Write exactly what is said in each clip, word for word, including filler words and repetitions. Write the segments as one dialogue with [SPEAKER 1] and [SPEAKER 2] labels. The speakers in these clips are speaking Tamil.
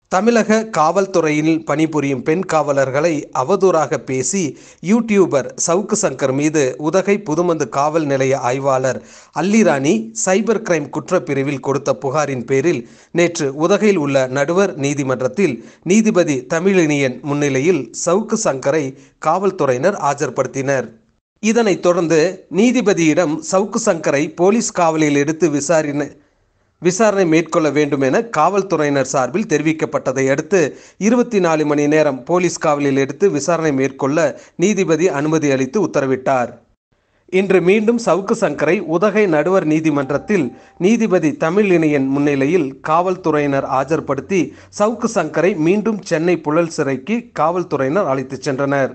[SPEAKER 1] தமிழக காவல்துறையில் பணிபுரியும் பெண் காவலர்களை அவதூறாக பேசி யூடியூபர் சவுக்கு சங்கர் மீது உதகை புதுமந்து காவல் நிலைய ஆய்வாளர் அல்லிராணி சைபர் கிரைம் குற்றப்பிரிவில் கொடுத்த புகாரின் பேரில் நேற்று உதகையில் உள்ள நடுவர் நீதிமன்றத்தில் நீதிபதி தமிழினியன் முன்னிலையில் சவுக்கு சங்கரை காவல்துறையினர் ஆஜர்படுத்தினர். இதனைத் தொடர்ந்து நீதிபதியிடம் சவுக்கு சங்கரை போலீஸ் காவலில் எடுத்து விசாரணை விசாரணை மேற்கொள்ள வேண்டும் என காவல்துறையினர் சார்பில் தெரிவிக்கப்பட்டதை அடுத்து இருபத்தி நாலு மணி நேரம் போலீஸ் காவலில் எடுத்து விசாரணை மேற்கொள்ள நீதிபதி அனுமதி அளித்து உத்தரவிட்டார். இன்று மீண்டும் சவுக்கு சங்கரை உதகை நடுவர் நீதிமன்றத்தில் நீதிபதி தமிழினியன் முன்னிலையில் காவல்துறையினர் ஆஜர்படுத்தி சவுக்கு சங்கரை மீண்டும் சென்னை புழல் சிறைக்கு காவல்துறையினர் அழைத்துச் சென்றனர்.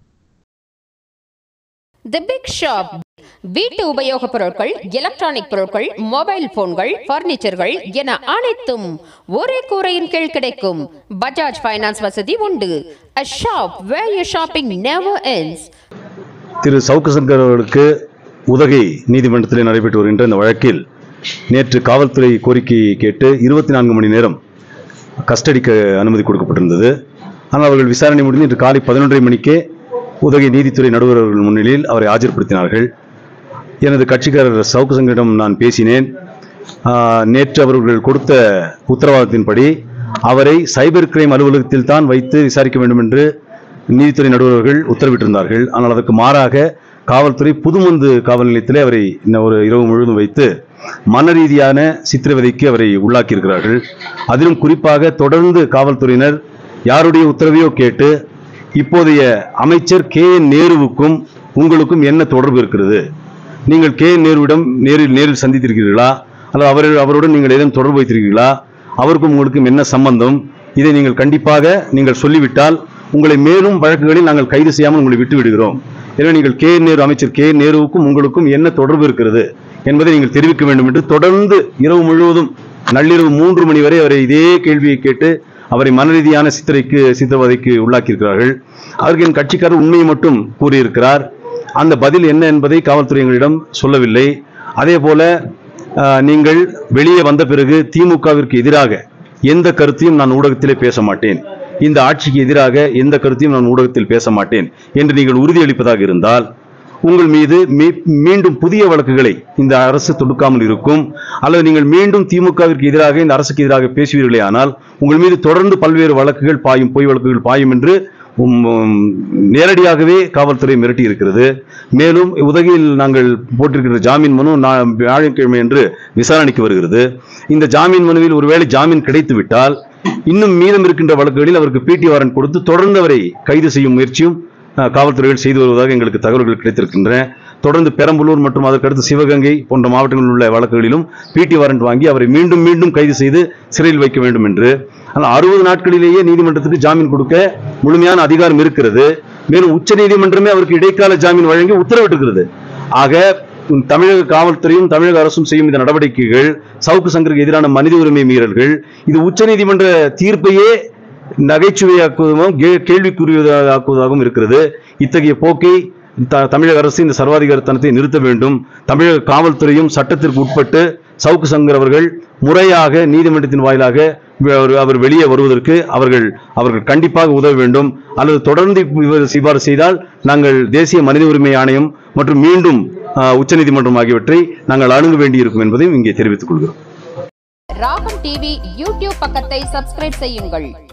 [SPEAKER 2] தி பிக் ஷாப் வீட்டு உபயோகப் பொருட்கள், எலக்ட்ரானிக் பொருட்கள், மொபைல் போன்கள், பர்னிச்சர்கள் என அனைத்தும் ஒரே கூரையின் கீழ் கிடைக்கும். பஜாஜ் ஃபைனான்ஸ் வசதி உண்டு. A shop where your shopping never ends.
[SPEAKER 3] திரு சவுக்கு சங்கர் அவர்களுக்கு உதகை நீதிமன்றத்தில் நடைபெற்று வருகின்ற இந்த வழக்கில் நேற்று காவல்துறை கோரிக்கையை கேட்டு இருபத்தி நான்கு மணி நேரம் கஸ்டடிக்கு அனுமதி கொடுக்கப்பட்டிருந்தது. ஆனால் அவர்கள் விசாரணை முடிந்து இன்று காலை பதினொன்றரை மணிக்கே உதகை நீதித்துறை நடுவர் அவர்கள் முன்னிலையில் அவரை ஆஜர்படுத்தினார்கள். எனது கட்சிக்காரர் சவுக்கு சங்கரிடம் நான் பேசினேன். நேற்று அவர்கள் கொடுத்த உத்தரவாதத்தின்படி அவரை சைபர் கிரைம் அலுவலகத்தில் தான் வைத்து விசாரிக்க வேண்டும் என்று நீதித்துறை நடுவர்கள் உத்தரவிட்டிருந்தார்கள். ஆனால் அதற்கு மாறாக காவல்துறை புதுமந்து காவல் நிலையத்திலே அவரை ஒரு இரவு முழுவதும் வைத்து மன ரீதியான சித்திரவதைக்கு அவரை உள்ளாக்கியிருக்கிறார்கள். அதிலும் குறிப்பாக தொடர்ந்து காவல்துறையினர் யாருடைய உத்தரவையோ கேட்டு இப்போதைய அமைச்சர் கே என் நேருவுக்கும் உங்களுக்கும் என்ன தொடர்பு இருக்கிறது, நீங்கள் கே என் நேருவிடம் நேரில் நேரில் சந்தித்திருக்கிறீர்களா, அல்லது அவர் அவருடன் நீங்கள் ஏதேனும் தொடர்பு வைத்திருக்கிறீர்களா, அவருக்கும் உங்களுக்கும் என்ன சம்பந்தம், இதை நீங்கள் கண்டிப்பாக நீங்கள் சொல்லிவிட்டால் உங்களை மேலும் வழக்குகளில் நாங்கள் கைது செய்யாமல் உங்களை விட்டு விடுகிறோம். எனவே நீங்கள் கே என் நேரு அமைச்சர் கே என் நேருவுக்கும் உங்களுக்கும் என்ன தொடர்பு இருக்கிறது என்பதை நீங்கள் தெரிவிக்க வேண்டும் என்று தொடர்ந்து இரவு முழுவதும் நள்ளிரவு மூன்று மணி வரை அவரை இதே கேள்வியை கேட்டு அவரை மனரீதியான சித்திரைக்கு சித்திரவதைக்கு உள்ளாக்கியிருக்கிறார்கள். அதற்கு என் கட்சிக்காரர் உண்மையை மட்டும் கூறியிருக்கிறார். அந்த பதில் என்ன என்பதை காவல்துறை எங்களிடம் சொல்லவில்லை. அதே போல நீங்கள் வெளியே வந்த பிறகு திமுகவிற்கு எதிராக எந்த கருத்தையும் நான் ஊடகத்திலே பேச மாட்டேன், இந்த ஆட்சிக்கு எதிராக எந்த கருத்தையும் நான் ஊடகத்தில் பேச மாட்டேன் என்று நீங்கள் உறுதியளிப்பதாக இருந்தால் உங்கள் மீது மீண்டும் புதிய வழக்குகளை இந்த அரசு தொடுக்காமல் இருக்கும். அல்லது நீங்கள் மீண்டும் திமுகவிற்கு எதிராக இந்த அரசுக்கு எதிராக பேசுவீர்களே ஆனால் உங்கள் மீது தொடர்ந்து பல்வேறு வழக்குகள் பாயும், பொய் வழக்குகள் பாயும் என்று நேரடியாகவே காவல்துறை மிரட்டி இருக்கிறது. மேலும் உதகையில் நாங்கள் போட்டிருக்கிற ஜாமீன் மனு வியாழக்கிழமை என்று விசாரணைக்கு வருகிறது. இந்த ஜாமீன் மனுவில் ஒருவேளை ஜாமீன் கிடைத்து விட்டால் இன்னும் மீதம் இருக்கின்ற வழக்குகளில் அவருக்கு பிடி வாரண்ட் கொடுத்து தொடர்ந்து அவரை கைது செய்யும் முயற்சியும் காவல்துறைகள் செய்து வருவதாக எங்களுக்கு தகவல்கள் கிடைத்திருக்கின்றன. தொடர்ந்து பெரம்பலூர் மற்றும் அதற்கடுத்து சிவகங்கை போன்ற மாவட்டங்களில் உள்ள வழக்குகளிலும் பிடி வாரண்ட் வாங்கி அவரை மீண்டும் மீண்டும் கைது செய்து சிறையில் வைக்க வேண்டும் என்று. ஆனால் அறுபது நாட்களிலேயே நீதிமன்றத்துக்கு ஜாமீன் கொடுக்க முழுமையான அதிகாரம் இருக்கிறது. மேலும் உச்ச நீதிமன்றமே அவருக்கு இடைக்கால ஜாமீன் வழங்கி உத்தரவிட்டிருக்கிறது. ஆக தமிழக காவல்துறையும் தமிழக அரசும் செய்யும் இந்த நடவடிக்கைகள் சவுக்கு சங்கருக்கு எதிரான மனித உரிமை மீறல்கள். இது உச்ச நீதிமன்ற தீர்ப்பையே நகைச்சுவையாக்குவதும் கேள்விக்குரியதாக்குவதாகவும் இருக்கிறது. இத்தகைய போக்கை தமிழக அரசு இந்த சர்வாதிகாரத்தனத்தை நிறுத்த வேண்டும். தமிழக காவல்துறையும் சட்டத்திற்கு உட்பட்டு சவுக்கு சங்கர் அவர்கள் முறையாக நீதிமன்றத்தின் வாயிலாக அவர் வெளியே வருவதற்கு அவர்கள் அவர்கள் கண்டிப்பாக உதவ வேண்டும். அல்லது தொடர்ந்து இவ்வாறு செய்தால் நாங்கள் தேசிய மனித உரிமை ஆணையம் மற்றும் மீண்டும் உச்சநீதிமன்றம் ஆகியவற்றை நாங்கள் அணுக வேண்டியிருக்கும் என்பதையும் இங்கே தெரிவித்துக் கொள்கிறோம்.
[SPEAKER 2] ராகம் டிவி யூடியூப் பக்கத்தை சப்ஸ்கிரைப் செய்யுங்கள்.